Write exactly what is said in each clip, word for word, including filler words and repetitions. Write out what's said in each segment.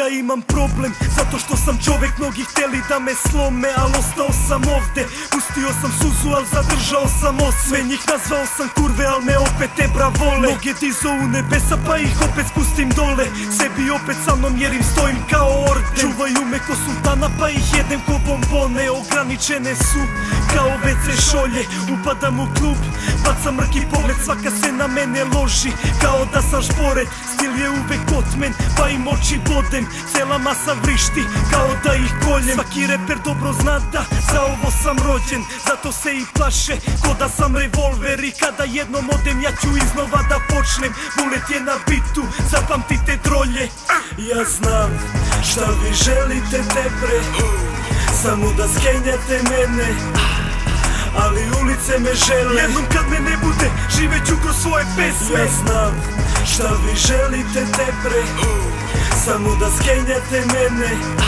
Ja imam problem, zato što sam čovek, mnogi hteli da me slome, al ostao sam ovde. Pustio sam suzu, al zadržao sam osme. Njih nazvao sam kurve, al me opet ebra vole. Mnoge dizo u nebesa, pa ih opet spustim dole. Sebi opet sa mnom jer im stojim kao orden. Čuvaju me ko sultana, pa ih jedem ko bombone. Ograničene su kao ve ce šolje. Upadam u klub, bacam mrki pogled, svaka se na mene loži kao da sam šporet. Stil je uvek otmen, pa im oči bodem. Cela masa vrišti kao da ih koljem. Svaki reper dobro zna da za ovo sam rođen, zato se i plaše ko da sam revolver. I kada jednom odem ja ću iznova da počnem. Bulet je na bitu, zapamtite drolje. Ja znam šta vi želite depre, samo da skenjate mene, ali ulice me žele. Jednom kad me ne bude, živeću kroz svoje pesme. Ja znam šta vi želite depre, samo da skenjate mene,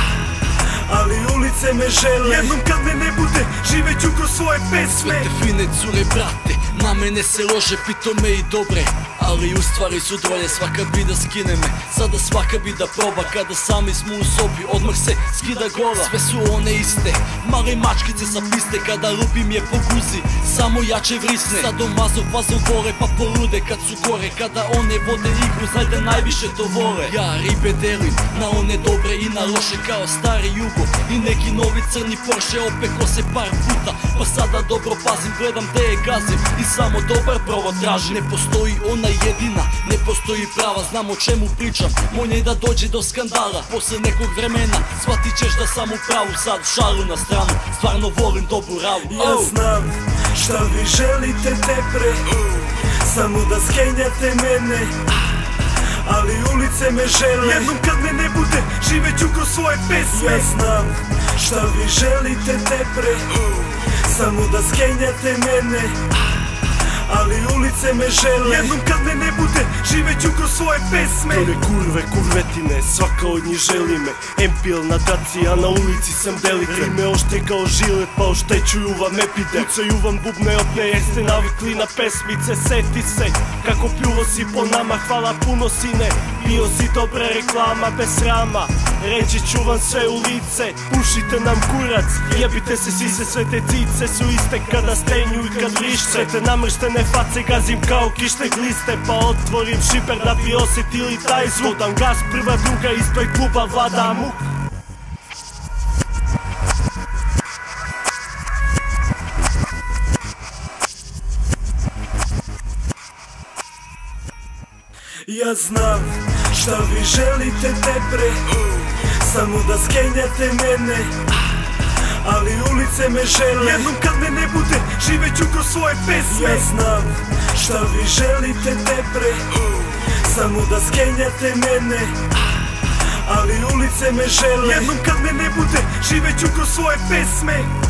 ali ulice me žele. Jednom kad me ne bude, živeću kroz svoje pesme. Sve te fine cure brate, na mene se lože, pitome i dobre, ali u stvari su drolje. Svaka bi da skine me, sada svaka bi da proba. Kada sami smo u sobi, odmah se skida glava. Sve su one iste, male mačkice sa piste. Kada lupim je po guzi, samo jače vrisne. Sadom mazov fazom vore, pa polude kad su gore. Kada one vode igru, znaj da najviše to vole. Ja ribe delim na one dobre i na loše, kao stari jugo i neki novi crni Porsche. Opeko se par puta, pa sada dobro pazim, gledam te je gazim i samo dobar provod tražim. Ne postoji ona jedina, ne postoji prava, znam o čemu pričam. Moj je da dođe do skandala, posle nekog vremena shvatit ćeš da sam u pravu. Sad šalu na stranu, stvarno volim dobru ravu. Ja znam šta vi želite depre, samo da skenjate mene, ali ulice me žele. Jednom kad me ne bude, živeću kroz svoje pesme. Ja znam šta vi želite depre, samo da skenjate mene, ali ulice me žele. Jednom kad me ne bude, živeću kroz svoje pesme. Tore kurve, kurvetine, svaka od njih želi me. Empil na daci, a na ulici sam delik. Rime ošte kao žilet, pa oštećuju vam epide. Ucaju vam bubne opne, jer ste navikli na pesmice. Seti se, kako pljuvo si po nama, hvala puno sine. Bio si dobra reklama, bez srama, reći ću vam sve u lice. Pušite nam kurac, jebite se sise, sve te cice su iste kada stenju i kad vrišće. Sve te namrštene face gazim kao kišne gliste, pa otvorim šiper da bi osjetili taj zvuk. Dodam gas, prva druga, ispred kluba vlada muk. Ja znam šta vi želite depre, samo da skenjate mene, ali ulice me žele. Jednom kad me ne bude, živeću kroz svoje pesme. Ja znam šta vi želite depre, samo da skenjate mene, ali ulice me žele. Jednom kad me ne bude, živeću kroz svoje pesme.